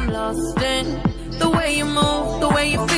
I'm lost in the way you move, the way you feel.